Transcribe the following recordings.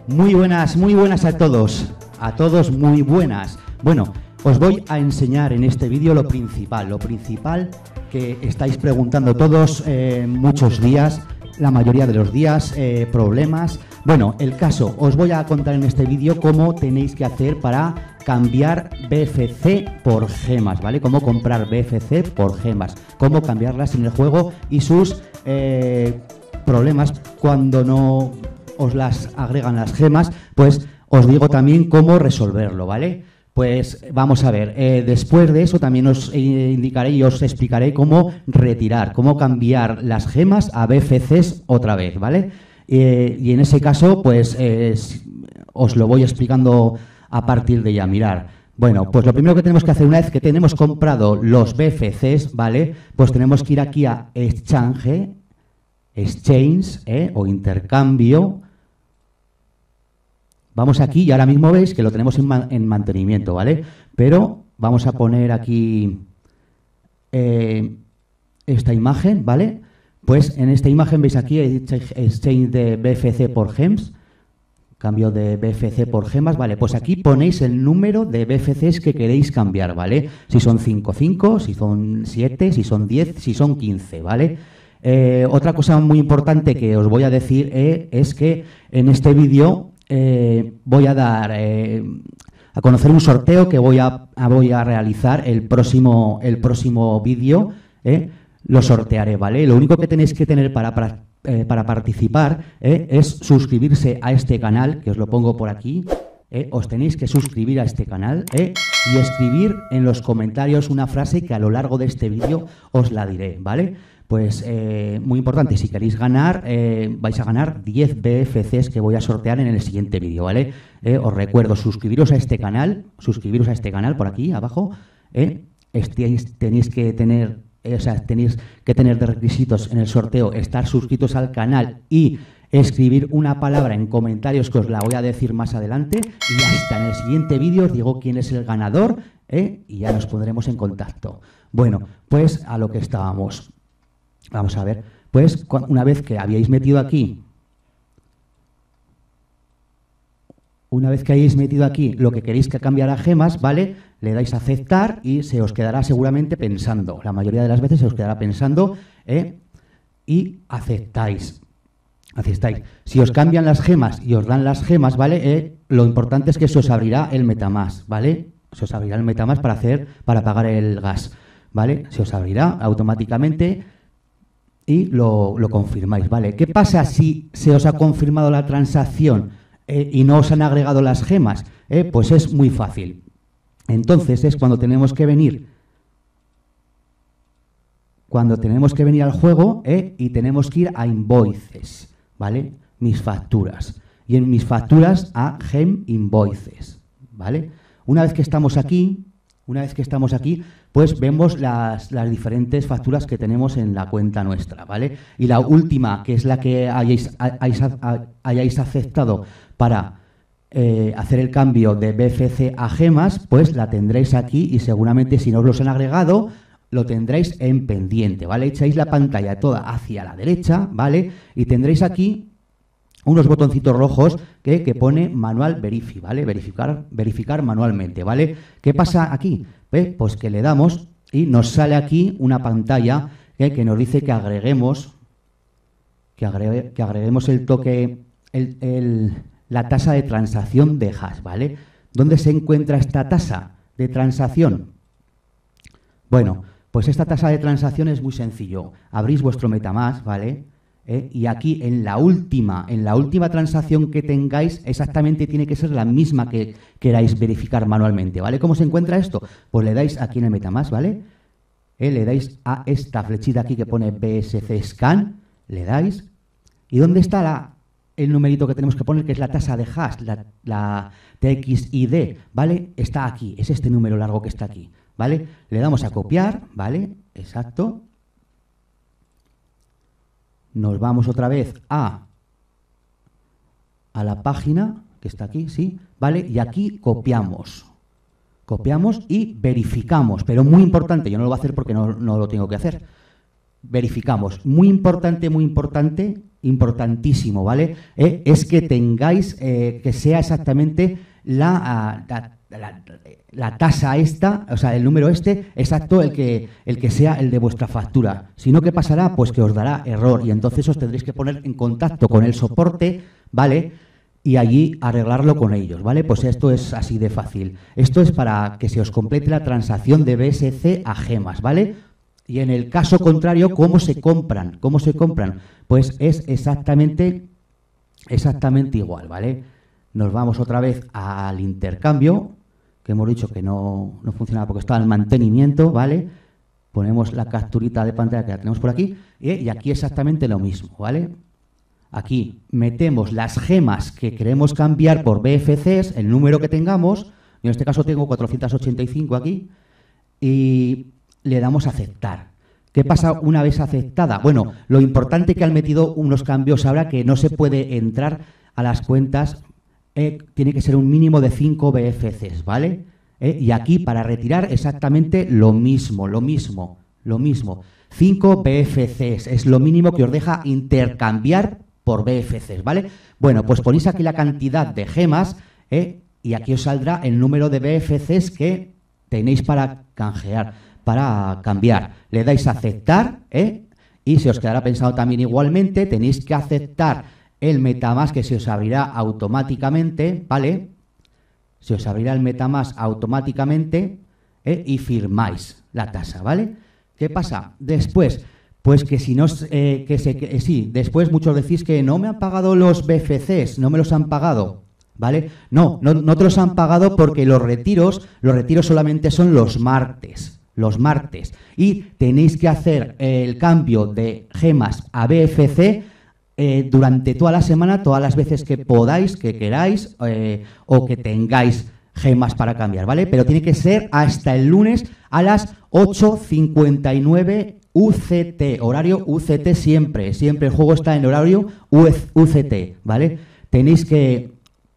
Muy buenas a todos muy buenas. Bueno, os voy a enseñar en este vídeo lo principal que estáis preguntando todos muchos días, la mayoría de los días, problemas. Bueno, el caso, os voy a contar en este vídeo cómo tenéis que hacer para cambiar BFC por gemas, ¿vale? Cómo comprar BFC por gemas, cómo cambiarlas en el juego y sus problemas cuando no os las agregan las gemas, pues os digo también cómo resolverlo, ¿vale? Pues vamos a ver, después de eso también os indicaré y os explicaré cómo retirar, cómo cambiar las gemas a BFCs otra vez, ¿vale? Y en ese caso, pues os lo voy explicando a partir de ya, mirar. Bueno, pues lo primero que tenemos que hacer una vez que tenemos comprado los BFCs, ¿vale? Pues tenemos que ir aquí a Exchange o intercambio. Vamos aquí y ahora mismo veis que lo tenemos en mantenimiento, ¿vale? Pero vamos a poner aquí esta imagen, ¿vale? Pues en esta imagen veis aquí Exchange de BFC por gems, cambio de BFC por gemas, ¿vale? Pues aquí ponéis el número de BFCs que queréis cambiar, ¿vale? Si son 5, si son 7, si son 10, si son 15, ¿vale? Otra cosa muy importante que os voy a decir es que en este vídeo voy a dar a conocer un sorteo que voy a realizar el próximo vídeo, lo sortearé, ¿vale? Lo único que tenéis que tener para participar es suscribirse a este canal, que os lo pongo por aquí. Os tenéis que suscribir a este canal y escribir en los comentarios una frase que a lo largo de este vídeo os la diré, ¿vale? Pues muy importante, si queréis ganar, vais a ganar 10 BFCs que voy a sortear en el siguiente vídeo, ¿vale? Os recuerdo, suscribiros a este canal por aquí abajo. Tenéis que tener de requisitos en el sorteo estar suscritos al canal y escribir una palabra en comentarios que os la voy a decir más adelante, y hasta en el siguiente vídeo os digo quién es el ganador, y ya nos pondremos en contacto. Bueno, pues a lo que estábamos. Vamos a ver, pues una vez que hayáis metido aquí lo que queréis que cambiar a gemas, ¿vale? Le dais a aceptar y se os quedará seguramente pensando. La mayoría de las veces se os quedará pensando y aceptáis. Si os cambian las gemas y os dan las gemas, ¿vale? Lo importante es que se os abrirá el MetaMask, ¿vale? Se os abrirá el MetaMask para pagar el gas, ¿vale? Se os abrirá automáticamente y lo confirmáis, ¿vale? ¿Qué pasa si se os ha confirmado la transacción y no os han agregado las gemas? Pues es muy fácil. Entonces es cuando tenemos que venir al juego y tenemos que ir a Invoices, ¿vale? Mis facturas. Y en mis facturas a Gem Invoices, ¿vale? Una vez que estamos aquí, pues vemos las diferentes facturas que tenemos en la cuenta nuestra, ¿vale? Y la última, que es la que hayáis aceptado para hacer el cambio de BFC a gemas, pues la tendréis aquí y seguramente si no os los han agregado, lo tendréis en pendiente, ¿vale? Echáis la pantalla toda hacia la derecha, ¿vale? Y tendréis aquí unos botoncitos rojos que pone Manual Verify, ¿vale? Verificar manualmente, ¿vale? ¿Qué pasa aquí? Pues que le damos y nos sale aquí una pantalla que nos dice que agreguemos el toque, la tasa de transacción de hash, ¿vale? ¿Dónde se encuentra esta tasa de transacción? Bueno, pues esta tasa de transacción es muy sencillo. Abrís vuestro MetaMask, ¿vale? Y aquí en la última transacción que tengáis, exactamente tiene que ser la misma que queráis verificar manualmente, ¿vale? ¿Cómo se encuentra esto? Pues le dais aquí en el MetaMask, ¿vale? Le dais a esta flechita aquí que pone BSC Scan, le dais, y ¿dónde está el numerito que tenemos que poner, que es la tasa de hash, la TXID, ¿vale? Está aquí, es este número largo que está aquí, ¿vale? Le damos a copiar, ¿vale? Exacto. Nos vamos otra vez a la página que está aquí, ¿sí? ¿Vale? Y aquí copiamos y verificamos, pero muy importante, yo no lo voy a hacer porque no lo tengo que hacer. Verificamos, muy importante, importantísimo, ¿vale? Es que tengáis, que sea exactamente la tasa esta, o sea, el número exacto, el que sea el de vuestra factura. Si no, ¿qué pasará? Pues que os dará error y entonces os tendréis que poner en contacto con el soporte, ¿vale? Y allí arreglarlo con ellos, ¿vale? Pues esto es así de fácil. Esto es para que se os complete la transacción de BSC a gemas, ¿vale? Y en el caso contrario, ¿cómo se compran? ¿Cómo se compran? Pues es exactamente igual, ¿vale? Nos vamos otra vez al intercambio, que hemos dicho que no funcionaba porque estaba en mantenimiento, ¿vale? Ponemos la capturita de pantalla que la tenemos por aquí, y aquí exactamente lo mismo, ¿vale? Aquí metemos las gemas que queremos cambiar por BFCs, el número que tengamos, en este caso tengo 485 aquí, y le damos a aceptar. ¿Qué pasa una vez aceptada? Bueno, lo importante que han metido unos cambios ahora que no se puede entrar a las cuentas, tiene que ser un mínimo de 5 BFCs, ¿vale? Y aquí para retirar exactamente lo mismo. 5 BFCs es lo mínimo que os deja intercambiar por BFCs, ¿vale? Bueno, pues ponéis aquí la cantidad de gemas, y aquí os saldrá el número de BFCs que tenéis para canjear, para cambiar. Le dais a aceptar, y se os quedará pensado también igualmente, tenéis que aceptar el MetaMask que se os abrirá automáticamente, ¿vale? Se os abrirá el MetaMask automáticamente, y firmáis la tasa, ¿vale? ¿Qué pasa? Después, pues que si no, sí, después muchos decís que no me han pagado los BFCs, no me los han pagado, ¿vale? No te los han pagado porque los retiros solamente son los martes, y tenéis que hacer el cambio de gemas a BFC durante toda la semana, todas las veces que podáis, que queráis, o que tengáis gemas para cambiar, ¿vale? Pero tiene que ser hasta el lunes a las 8:59 UCT, horario UCT siempre el juego está en horario UCT, ¿vale? Tenéis que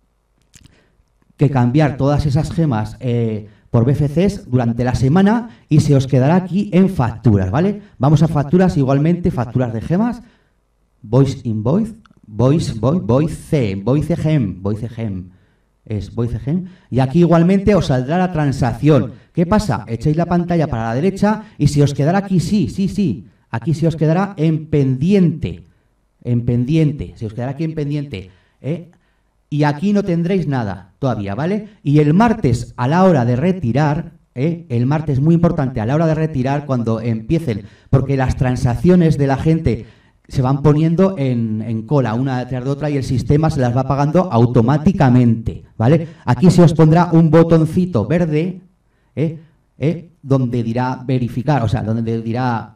cambiar todas esas gemas por BFCs durante la semana y se os quedará aquí en facturas, ¿vale? Vamos a facturas igualmente, facturas de gemas, voice invoice, voice gem, es voice gem, y aquí igualmente os saldrá la transacción. ¿Qué pasa? Echáis la pantalla para la derecha y si os quedará aquí, sí, aquí se os quedará en pendiente, se os quedará aquí en pendiente, y aquí no tendréis nada todavía, ¿vale? Y el martes a la hora de retirar, el martes muy importante, a la hora de retirar cuando empiecen, porque las transacciones de la gente se van poniendo en cola, una detrás de otra, y el sistema se las va pagando automáticamente, ¿vale? Aquí se os pondrá un botoncito verde, donde dirá verificar, o sea, donde dirá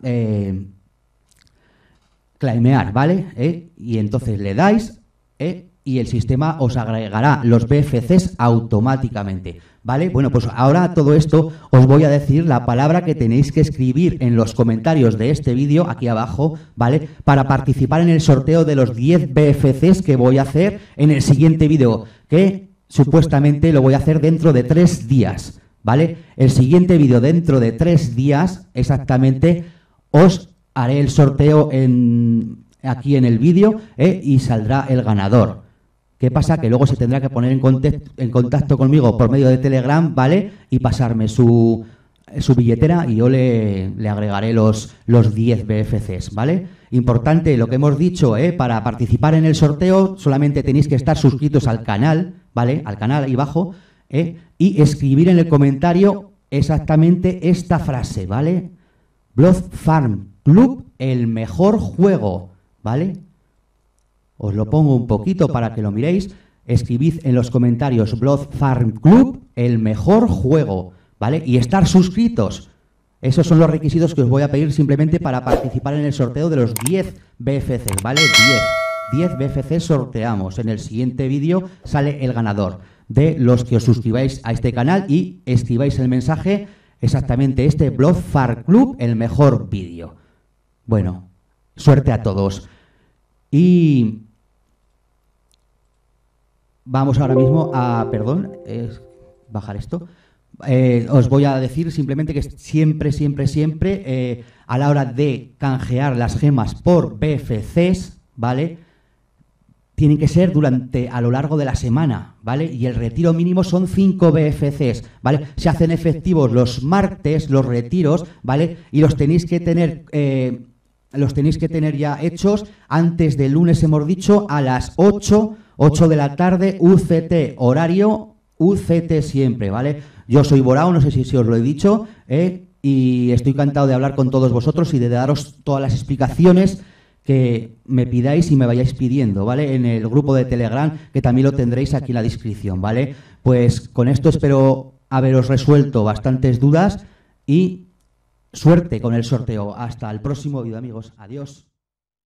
claimear, ¿vale? Y entonces le dais, y el sistema os agregará los BFCs automáticamente, ¿vale? Bueno, pues ahora todo esto os voy a decir la palabra que tenéis que escribir en los comentarios de este vídeo, aquí abajo, ¿vale? Para participar en el sorteo de los 10 BFCs que voy a hacer en el siguiente vídeo, que supuestamente lo voy a hacer dentro de 3 días, ¿vale? El siguiente vídeo dentro de 3 días, exactamente, os haré el sorteo aquí en el vídeo, y saldrá el ganador. ¿Qué pasa? Que luego se tendrá que poner en contacto conmigo por medio de Telegram, ¿vale? Y pasarme su billetera y yo le agregaré los 10 BFCs, ¿vale? Importante lo que hemos dicho, para participar en el sorteo solamente tenéis que estar suscritos al canal, ¿vale? Al canal ahí abajo, y escribir en el comentario exactamente esta frase, ¿vale? Blood Farm Club, el mejor juego, ¿vale? Os lo pongo un poquito para que lo miréis. Escribid en los comentarios Blood Farm Club, el mejor juego, ¿vale? Y estar suscritos. Esos son los requisitos que os voy a pedir simplemente para participar en el sorteo de los 10 BFCs, ¿vale? 10 BFCs sorteamos. En el siguiente vídeo sale el ganador de los que os suscribáis a este canal y escribáis el mensaje exactamente Blood Farm Club, el mejor vídeo. Bueno, suerte a todos. Y vamos ahora mismo a, bajar esto. Os voy a decir simplemente que siempre, a la hora de canjear las gemas por BFCs, ¿vale? tienen que ser a lo largo de la semana, ¿vale? Y el retiro mínimo son 5 BFCs, ¿vale? Se hacen efectivos los martes, los retiros, ¿vale? Y los tenéis que tener ya hechos antes del lunes, hemos dicho, a las 8 de la tarde, UCT, horario UCT siempre, ¿vale? Yo soy Borao, no sé si os lo he dicho, y estoy encantado de hablar con todos vosotros y de daros todas las explicaciones que me pidáis y me vayáis pidiendo, ¿vale? En el grupo de Telegram, que también lo tendréis aquí en la descripción, ¿vale? Pues con esto espero haberos resuelto bastantes dudas y suerte con el sorteo. Hasta el próximo vídeo, amigos. Adiós.